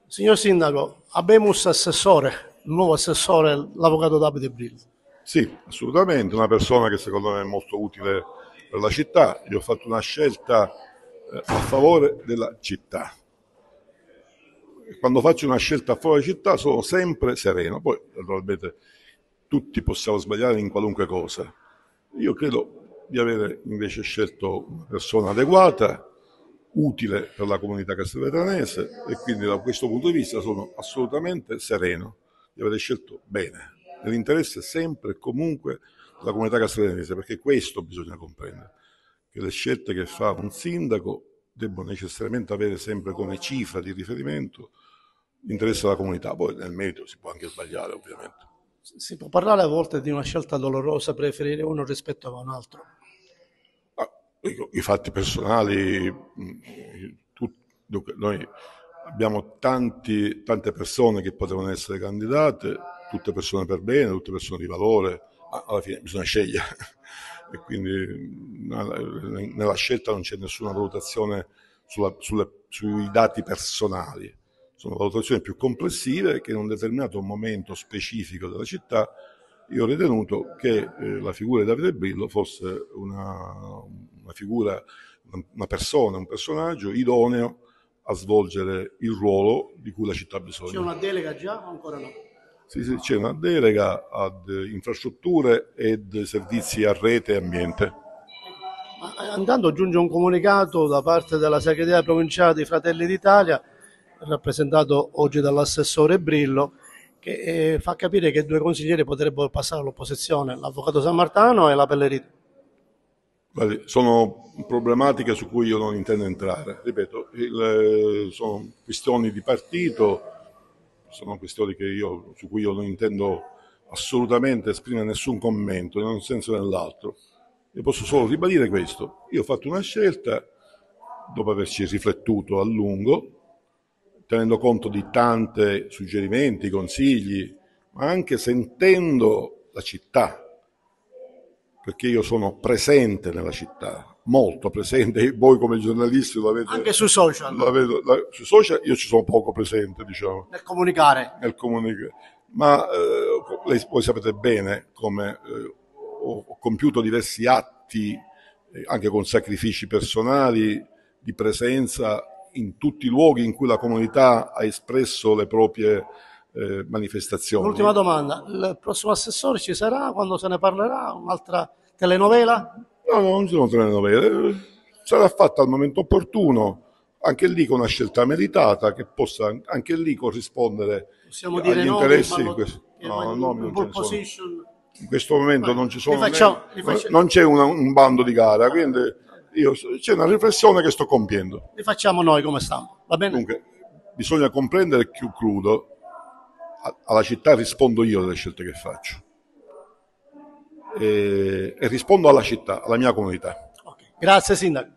Signor Sindaco, abemus assessore, il nuovo assessore, l'avvocato Davide Brillo. Sì, assolutamente, una persona che secondo me è molto utile per la città. Io ho fatto una scelta a favore della città. Quando faccio una scelta a favore della città sono sempre sereno, poi naturalmente tutti possiamo sbagliare in qualunque cosa. Io credo di avere invece scelto una persona adeguata, utile per la comunità castelvetranese e quindi da questo punto di vista sono assolutamente sereno di aver scelto bene, nell'interesse sempre e comunque della comunità castelvetranese, perché questo bisogna comprendere, che le scelte che fa un sindaco debbono necessariamente avere sempre come cifra di riferimento l'interesse della comunità, poi nel merito si può anche sbagliare ovviamente. Si può parlare a volte di una scelta dolorosa, preferire uno rispetto a un altro. Ah, i fatti personali, dunque, noi abbiamo tante persone che potevano essere candidate, tutte persone per bene, tutte persone di valore, ma alla fine bisogna scegliere e quindi nella scelta non c'è nessuna valutazione sui dati personali, sono valutazioni più complessive che in un determinato momento specifico della città io ho ritenuto che la figura di Davide Brillo fosse una figura, una persona, un personaggio idoneo a svolgere il ruolo di cui la città ha C'è bisogno. una delega già o ancora no? Sì, sì, c'è una delega ad infrastrutture ed servizi a rete e ambiente. Intanto giunge un comunicato da parte della segreteria provinciale di Fratelli d'Italia, rappresentato oggi dall'assessore Brillo, che fa capire che due consiglieri potrebbero passare all'opposizione, l'avvocato Sammartano e la Pelleriti. Guardi, sono problematiche su cui io non intendo entrare. Ripeto, sono questioni di partito, sono questioni su cui io non intendo assolutamente esprimere nessun commento, in un senso o nell'altro. Io posso solo ribadire questo. Io ho fatto una scelta dopo averci riflettuto a lungo, tenendo conto di tanti suggerimenti, consigli, ma anche sentendo la città, perché io sono presente nella città, molto presente, e voi come giornalisti lo avete, Anche sui social, sui social io ci sono poco presente, diciamo, nel comunicare. nel comunicare, ma voi sapete bene come ho compiuto diversi atti, anche con sacrifici personali, di presenza in tutti i luoghi in cui la comunità ha espresso le proprie manifestazioni. L'ultima domanda, il prossimo assessore ci sarà quando se ne parlerà? Un'altra telenovela? No, no, non sono telenovele, sarà fatta al momento opportuno, anche lì con una scelta meritata che possa anche lì corrispondere Possiamo dire agli nomi, interessi di questo. No, nomi in non ce pole ne sono. position? In questo momento Beh, non ci sono li non c'è un bando di gara, quindi c'è una riflessione che sto compiendo. facciamo noi come stampa, va bene? Dunque, bisogna comprendere più crudo, alla città rispondo io delle scelte che faccio e rispondo alla città, alla mia comunità. Okay. Grazie Sindaco.